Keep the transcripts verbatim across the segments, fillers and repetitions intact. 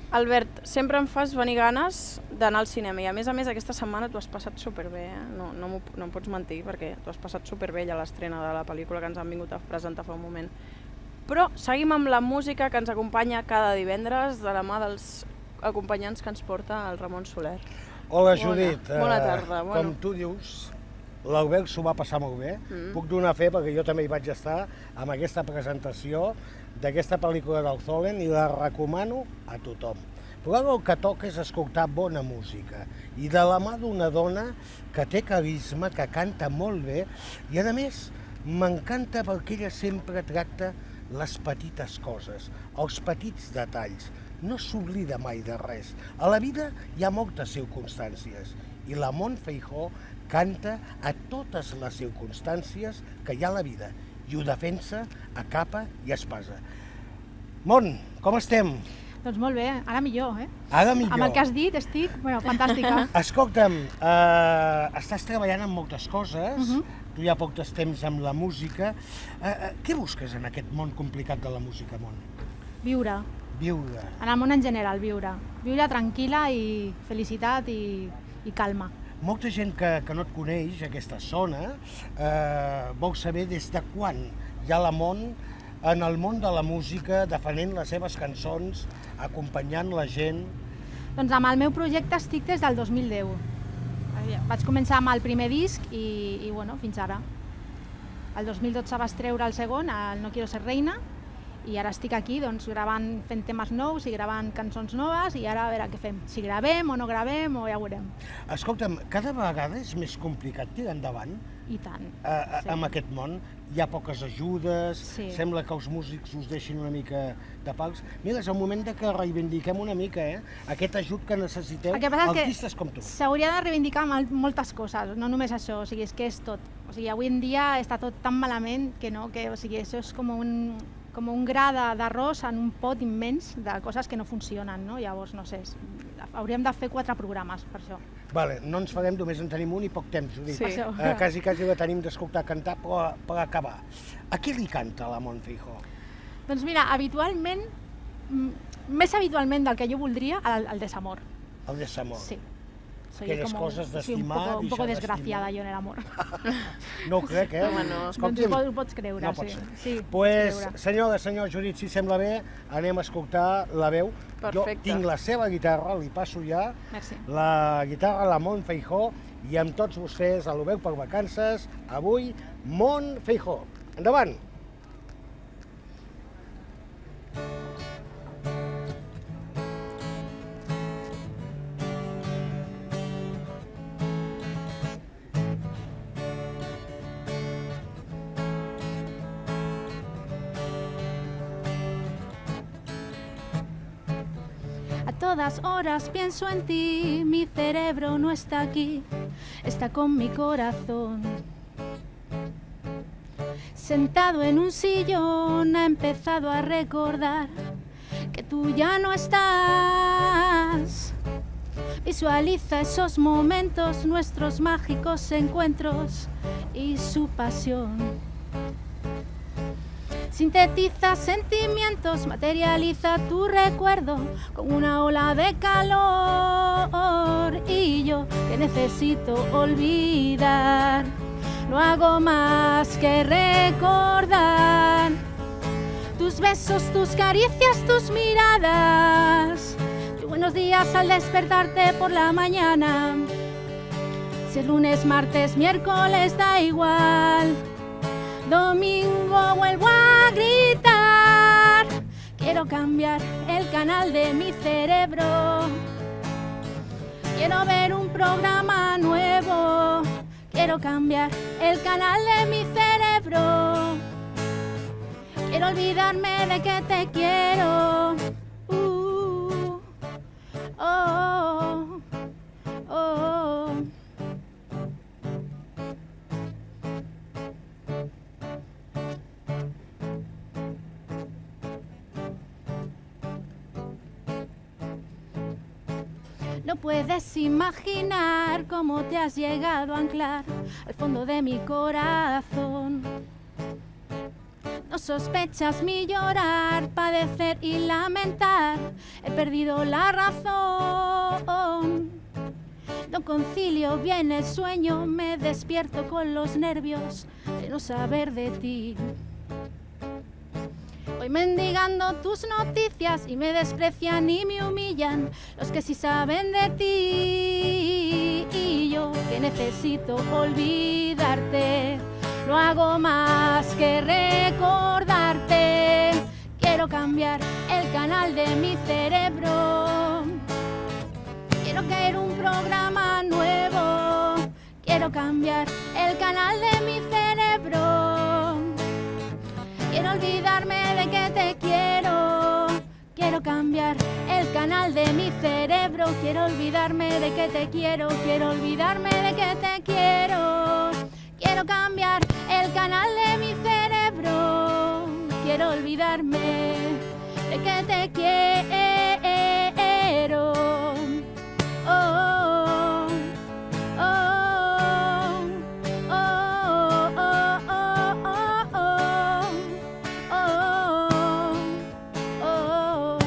Albert, sempre em fas venir ganes d'anar al cinema i a més a més aquesta setmana t'ho has passat superbé, eh? no, no, no em pots mentir perquè t'ho has passat superbé a l'estrena de la pel·lícula que ens han vingut a presentar fa un moment. Però seguim amb la música que ens acompanya cada divendres de la mà dels acompanyants que ens porta el Ramon Soler. Hola Judit, bona, bona tarda. Eh, com tu dius, l'Albert s'ho va passar molt bé. Mm. Puc donar fe perquè jo també hi vaig estar amb aquesta presentació d'aquesta pel·lícula del Zolen i la recomano a tothom. Però el que toca és escoltar bona música i de la mà d'una dona que té carisma, que canta molt bé i a més m'encanta perquè ella sempre tracta les petites coses, els petits detalls. No s'oblida mai de res. A la vida hi ha moltes circumstàncies i la Mon Feijó canta a totes les circumstàncies que hi ha a la vida i ho defensa a capa i espasa. Mon, com estem? Doncs molt bé, ara millor, eh? Ara millor. Amb el que has dit estic, bueno, fantàstica. Escolta'm, eh, estàs treballant en moltes coses, uh-huh. tu ja portes temps amb la música. Eh, eh, què busques en aquest món complicat de la música, Mon? Viure. Viure. En el món en general, viure. Viure tranquil·la i felicitat i, i calma. Molta gent que, que no et coneix, aquesta zona, eh, vol saber des de quan hi ha la Mon en el món de la música, defenent les seves cançons, acompanyant la gent. Doncs amb el meu projecte estic des del dos mil deu. Vaig començar amb el primer disc i, i bueno, fins ara. El dos mil dotze vas treure el segon, el No quiero ser reina, i ara estic aquí doncs, gravant, fent temes nous i gravant cançons noves i ara a veure què fem, si gravem o no gravem o ja ho veurem. Escolta'm, cada vegada és més complicat tirar endavant? I tant. Eh, sí. Amb aquest món hi ha poques ajudes, sí. Sembla que els músics us deixin una mica de pals. Mira, és el moment de que reivindiquem una mica eh, aquest ajut que necessiteu artistes com tu. S'hauria de reivindicar moltes coses, no només això, o sigui, és que és tot. O sigui, avui en dia està tot tan malament que no, que o sigui, això és com un... com un gra d'arròs en un pot immens de coses que no funcionen, no? Llavors, no sé, hauríem de fer quatre programes per això. Vale, no ens farem, només en tenim un i poc temps, ho dic. Sí. Eh, quasi, quasi la tenim d'escoltar cantar, però per acabar. A qui li canta la Mon Feijó? Doncs mira, habitualment, més habitualment del que jo voldria, el, el desamor. El desamor? Sí. Aquelles como, coses d'estimar, sí, un poco, un poco desgraciada yo en el amor. No ho crec, eh? Home, no. Escolti'm, doncs ho pots creure, no sí. sí pues, senyora, senyor Judit, si sembla bé, anem a escoltar la veu. Perfecte. Jo tinc la seva guitarra, li passo ja. Merci. La guitarra, la Mon Feijó, i amb tots vostès a l'Ho veu per vacances, avui, Mon Feijó. Endavant! A todas horas pienso en ti, mi cerebro no está aquí, está con mi corazón. Sentado en un sillón ha empezado a recordar que tú ya no estás. Visualiza esos momentos, nuestros mágicos encuentros y su pasión. Sintetiza sentimientos, materializa tu recuerdo con una ola de calor. Y yo que necesito olvidar, no hago más que recordar tus besos, tus caricias, tus miradas, tus buenos días al despertarte por la mañana. Si es lunes, martes, miércoles, da igual. Domingo vuelvo a gritar, quiero cambiar el canal de mi cerebro, quiero ver un programa nuevo, quiero cambiar el canal de mi cerebro, quiero olvidarme de que te quiero. Uh, oh, oh, oh. No puedes imaginar cómo te has llegado a anclar al fondo de mi corazón. No No sospechas mi llorar, padecer y lamentar. He perdido la razón. No concilio bien el sueño, me despierto con los nervios de no saber de ti. Voy mendigando tus noticias y me desprecian y me humillan los que sí saben de ti. Y yo que necesito olvidarte, no hago más que recordarte. Quiero cambiar el canal de mi cerebro. Quiero crear un programa nuevo. Quiero cambiar el canal de mi cerebro. Quiero olvidarme de que te quiero. Quiero cambiar el canal de mi cerebro. Quiero olvidarme de que te quiero. Quiero olvidarme de que te quiero. Quiero cambiar el canal de mi cerebro. Quiero olvidarme de que te quiero. Oh, oh, oh, oh, oh, oh, oh, oh.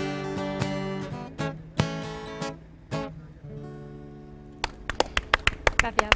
Gracias.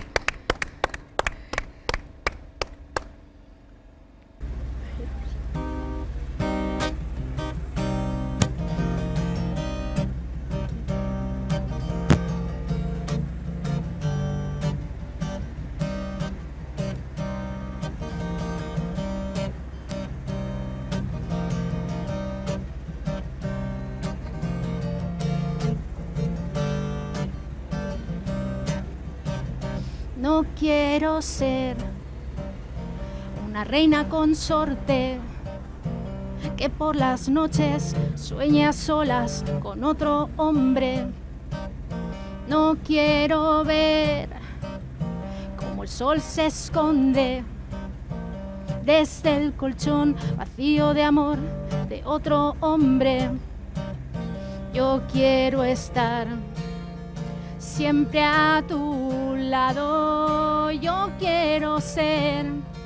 No quiero ser una reina consorte que por las noches sueñe a solas con otro hombre. No quiero ver cómo el sol se esconde desde el colchón vacío de amor de otro hombre. Yo quiero estar siempre a tu lado. Yo quiero ser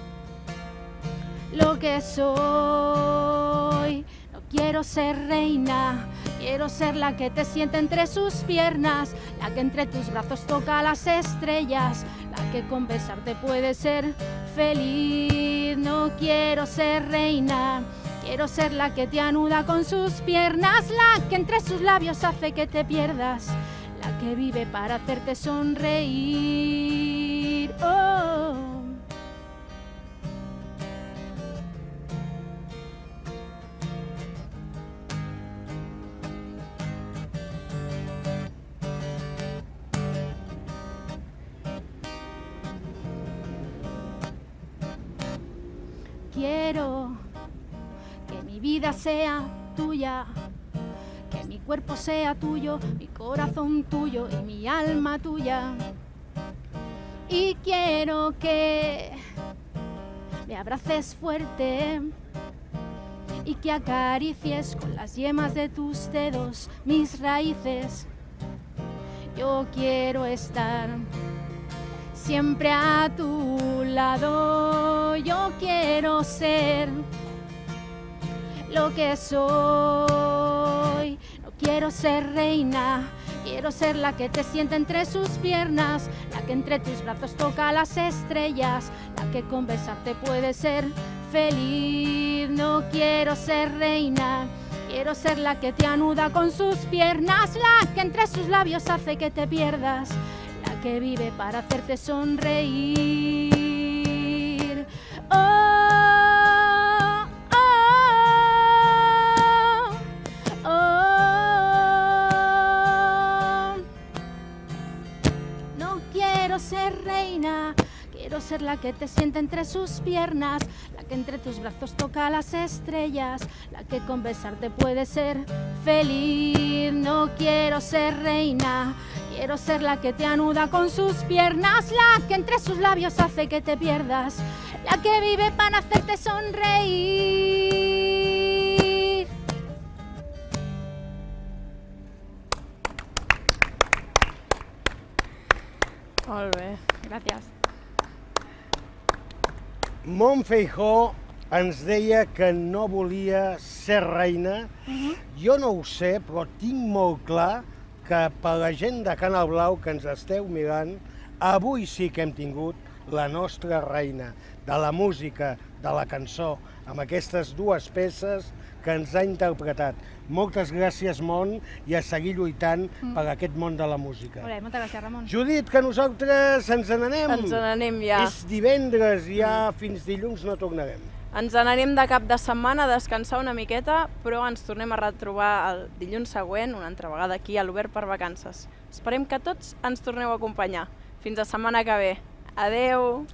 lo que soy. No quiero ser reina, quiero ser la que te siente entre sus piernas, la que entre tus brazos toca las estrellas, la que con besarte puede ser feliz. No quiero ser reina, quiero ser la que te anuda con sus piernas, la que entre sus labios hace que te pierdas, la que vive para hacerte sonreír. Oh. Quiero que mi vida sea tuya, que mi cuerpo sea tuyo, mi corazón tuyo y mi alma tuya. Y quiero que me abraces fuerte y que acaricies con las yemas de tus dedos mis raíces. Yo quiero estar siempre a tu lado. Yo quiero ser lo que soy. No quiero ser reina, quiero ser la que te siente entre sus piernas, la que entre tus brazos toca las estrellas, la que con besarte puede ser feliz. No quiero ser reina, quiero ser la que te anuda con sus piernas, la que entre sus labios hace que te pierdas, la que vive para hacerte sonreír. Oh. Ser reina, quiero ser la que te siente entre sus piernas, la que entre tus brazos toca las estrellas, la que con besarte puede ser feliz. No quiero ser reina, quiero ser la que te anuda con sus piernas, la que entre sus labios hace que te pierdas, la que vive para hacerte sonreír. Molt bé, gràcies. Mont Feijó ens deia que no volia ser reina. Jo no ho sé, però tinc molt clar que per la gent de Canal Blau que ens esteu mirant, avui sí que hem tingut la nostra reina de la música, de la cançó, amb aquestes dues peces que ens ha interpretat. Moltes gràcies, Mont, i a seguir lluitant per aquest món de la música. Molt bé, moltes gràcies, Ramon. Judit, que nosaltres ens n'anem. Ens n'anem ja. És divendres, ja fins dilluns no tornarem. Ens n'anem de cap de setmana a descansar una miqueta, però ens tornem a retrobar el dilluns següent, una altra vegada aquí a l'Obert per Vacances. Esperem que tots ens torneu a acompanyar. Fins la setmana que ve. Adeu!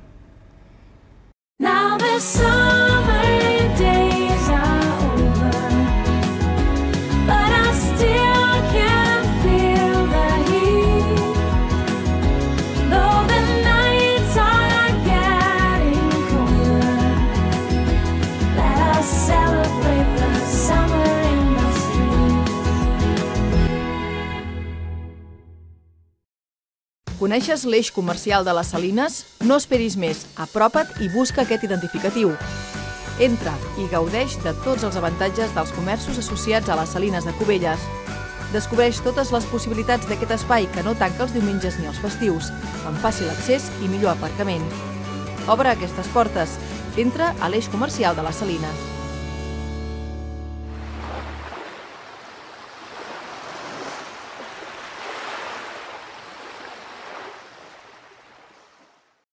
Now the summer days are over, but I still can feel the heat. Though the nights are getting colder, let us celebrate the summer in the streets. Coneixes l'eix comercial de les Salines? No esperis més, apropa't i busca aquest identificatiu. Entra i gaudeix de tots els avantatges dels comerços associats a les Salines de Cubelles. Descobreix totes les possibilitats d'aquest espai que no tanca els diumenges ni els festius, amb fàcil accés i millor aparcament. Obre aquestes portes. Entra a l'eix comercial de les Salines.